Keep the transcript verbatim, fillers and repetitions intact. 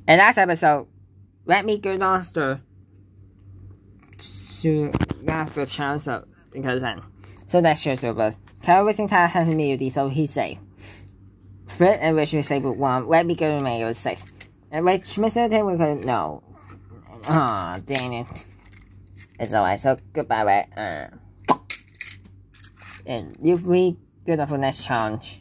And last episode, let me go monster to last the chance of because then. So that's just of us. Carol wasting time having immunity, so he's safe. Split and Rich was able one. Let me go to Mayo six. And Rich missing him we could no. Aw, oh, dang it. It's alright, so goodbye, Red. Uh, and you'll be good enough for next challenge.